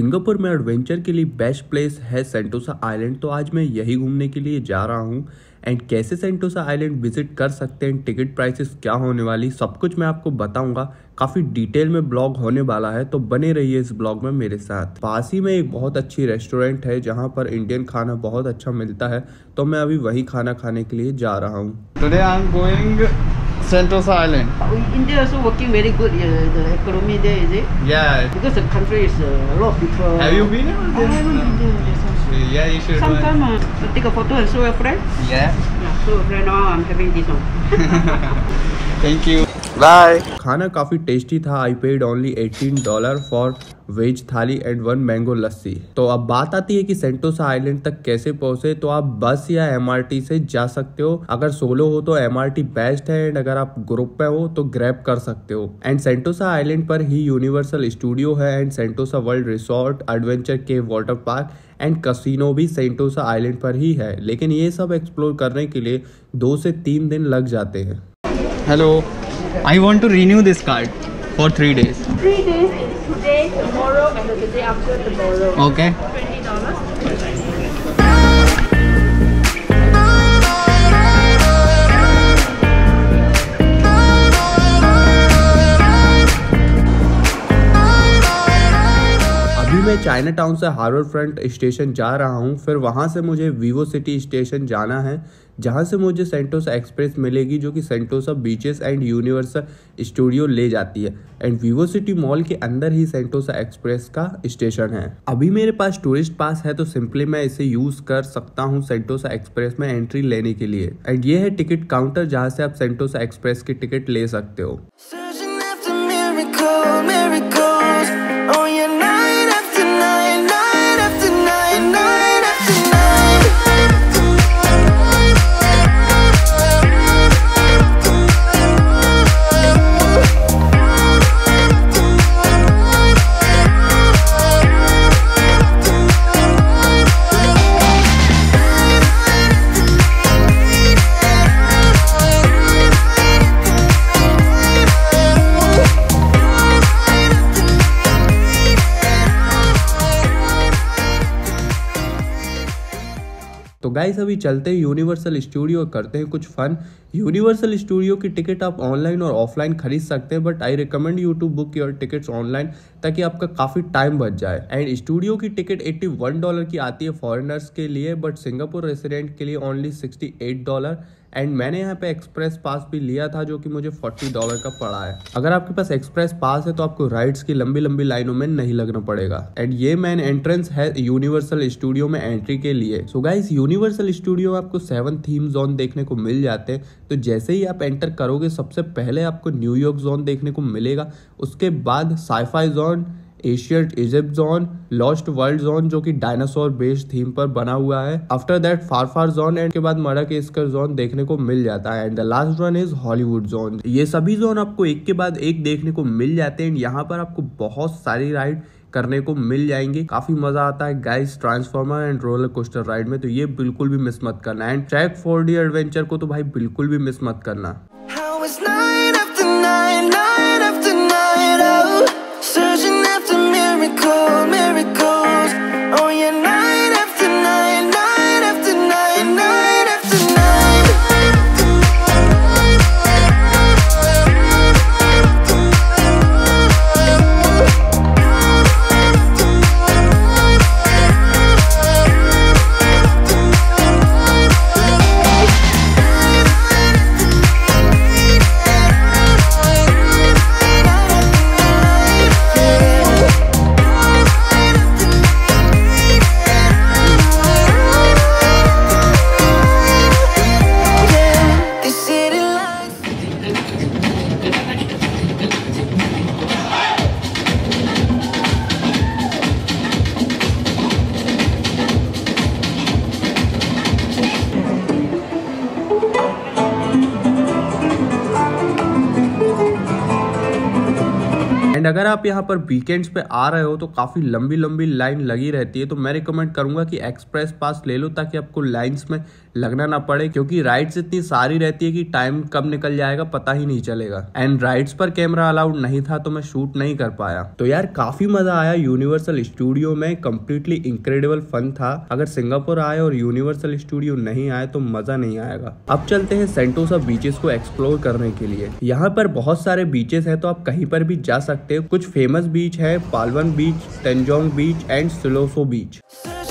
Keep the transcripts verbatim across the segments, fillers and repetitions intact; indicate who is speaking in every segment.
Speaker 1: Singapore में adventure के लिए बेस्ट प्लेस है सेंटोसा आइलैंड। तो आज मैं यही घूमने के लिए जा रहा हूँ एंड कैसे सेंटोसा आइलैंड विजिट कर सकते हैं, टिकट प्राइसेस क्या होने वाली, सब कुछ मैं आपको बताऊंगा। काफ़ी डिटेल में ब्लॉग होने वाला है, तो बने रहिए इस ब्लॉग में मेरे साथ। पास ही में एक बहुत अच्छी रेस्टोरेंट है जहाँ पर इंडियन खाना बहुत अच्छा मिलता है, तो मैं अभी वही खाना खाने के लिए जा रहा हूँ।
Speaker 2: Today I'm going Sentosa Island.
Speaker 3: India also working very good. Uh, the economy there, is it?
Speaker 2: Yeah.
Speaker 3: Because the country is uh, a lot of people.
Speaker 2: Have you been over there?
Speaker 3: I haven't been there. Yes, yes.
Speaker 2: Yeah, you should.
Speaker 3: Sometime uh, take a photo and show your friend.
Speaker 2: Yeah.
Speaker 3: Yeah. So right now I'm having this one.
Speaker 2: Thank you. Bye.
Speaker 1: खाना काफ़ी tasty था। I paid only eighteen dollar for veg thali and one mango lassi. तो अब बात आती है कि Sentosa island तक कैसे पहुंचे। तो आप बस या एमआरटी से जा सकते हो। अगर सोलो हो तो एमआरटी बेस्ट है एंड अगर आप ग्रुप में हो तो ग्रैब कर सकते हो। एंड सेंटोसा आइलैंड पर ही यूनिवर्सल स्टूडियो है and Sentosa World Resort, adventure cave water park and casino भी सेंटोसा आइलैंड पर ही है। लेकिन ये सब एक्सप्लोर करने के लिए दो से तीन दिन लग जाते हैं।
Speaker 2: Hello. I want to renew this card for three days.
Speaker 4: Three days, today, tomorrow, and the day after tomorrow.
Speaker 2: Okay.
Speaker 4: Twenty dollars.
Speaker 1: अभी मैं चाइना टाउन से हार्बर फ्रंट स्टेशन जा रहा हूँ, फिर वहाँ से मुझे वीवो सिटी स्टेशन जाना है, जहाँ से मुझे सेंटोसा एक्सप्रेस मिलेगी जो कि Sentosa beaches and Universal Studio ले जाती है। एंड वीवो सिटी मॉल के अंदर ही सेंटोसा एक्सप्रेस का स्टेशन है। अभी मेरे पास टूरिस्ट पास है तो सिंपली मैं इसे यूज कर सकता हूँ सेंटोसा एक्सप्रेस में एंट्री लेने के लिए। एंड ये है टिकट काउंटर जहाँ से आप सेंटोसा एक्सप्रेस की टिकट ले सकते हो। तो गाइस अभी चलते हैं यूनिवर्सल स्टूडियो, करते हैं कुछ फन। यूनिवर्सल स्टूडियो की टिकट आप ऑनलाइन और ऑफलाइन खरीद सकते हैं, but I recommend you to book your tickets online ताकि आपका काफ़ी टाइम बच जाए। एंड स्टूडियो की टिकट इक्यासी डॉलर की आती है फॉरेनर्स के लिए, बट सिंगापुर रेसिडेंट के लिए ओनली अड़सठ डॉलर। एंड मैंने यहाँ पे एक्सप्रेस पास भी लिया था जो कि मुझे चालीस डॉलर का पड़ा है। अगर आपके पास एक्सप्रेस पास है तो आपको राइड्स की लंबी लंबी लाइनों में नहीं लगना पड़ेगा। एंड ये मेन एंट्रेंस है यूनिवर्सल स्टूडियो में एंट्री के लिए। सो गाइस यूनिवर्सल स्टूडियो आपको सेवन थीम जोन देखने को मिल जाते हैं। तो जैसे ही आप एंटर करोगे सबसे पहले आपको न्यूयॉर्क जोन देखने को मिलेगा, उसके बाद sci fi zone, ancient Egypt zone, lost world zone जो कि डायनासोर बेस्ड थीम पर बना हुआ है, after that far far zone and के बाद मडागास्कर जोन देखने को मिल जाता है। And the last one is Hollywood zone. ये सभी जोन आपको एक के बाद एक देखने को मिल जाते हैं। यहाँ पर आपको बहुत सारी राइड करने को मिल जाएंगी, काफी मजा आता है guys transformer and roller coaster ride में। तो ये बिल्कुल भी मिस मत करना। And track four D adventure को तो भाई बिल्कुल भी मिस मत करना। एंड अगर आप यहाँ पर वीकेंड्स पे आ रहे हो तो काफ़ी लंबी लंबी लाइन लगी रहती है, तो मैं रिकमेंड करूँगा कि एक्सप्रेस पास ले लो ताकि आपको लाइंस में लगना ना पड़े, क्योंकि राइड्स इतनी सारी रहती है कि टाइम कब निकल जाएगा पता ही नहीं चलेगा। एंड राइड्स पर कैमरा अलाउड नहीं था तो मैं शूट नहीं कर पाया। तो यार काफी मजा आया यूनिवर्सल स्टूडियो में, कंप्लीटली इनक्रेडिबल फन था। अगर सिंगापुर आए और यूनिवर्सल स्टूडियो नहीं आए तो मजा नहीं आएगा। अब चलते हैं सेंटोसा बीचेस को एक्सप्लोर करने के लिए। यहाँ पर बहुत सारे बीचेस हैं तो आप कहीं पर भी जा सकते हो। कुछ फेमस बीच है, Palawan beach, Tanjong beach and Siloso beach.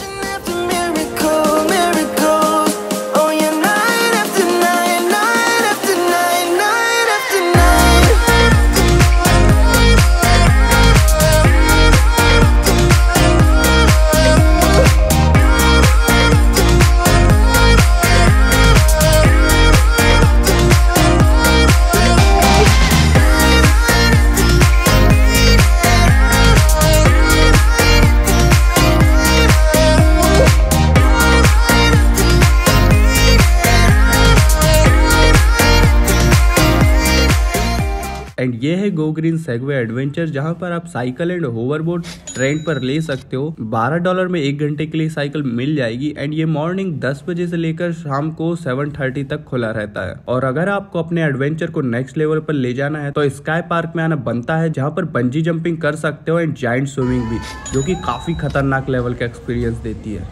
Speaker 1: And ये है गो ग्रीन सेगवे एडवेंचर, जहां पर आप साइकिल एंड होवरबोर्ड रेंट पर ले सकते हो। बारह डॉलर में एक घंटे के लिए साइकिल मिल जाएगी। एंड ये मॉर्निंग दस बजे से लेकर शाम को सात तीस तक खुला रहता है। और अगर आपको अपने एडवेंचर को नेक्स्ट लेवल पर ले जाना है तो स्काई पार्क में आना बनता है, जहां पर बंजी जंपिंग कर सकते हो एंड जायंट स्विमिंग भी, जो कि काफी खतरनाक लेवल का एक्सपीरियंस देती है।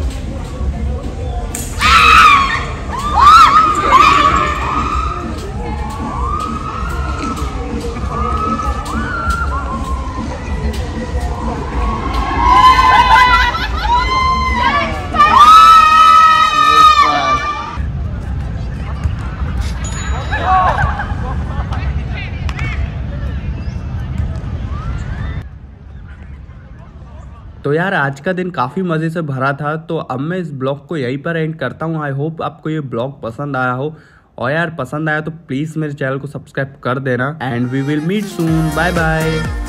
Speaker 1: तो यार आज का दिन काफ़ी मज़े से भरा था, तो अब मैं इस ब्लॉग को यहीं पर एंड करता हूँ। आई होप आपको ये ब्लॉग पसंद आया हो, और यार पसंद आया तो प्लीज़ मेरे चैनल को सब्सक्राइब कर देना। And we will meet soon, bye bye.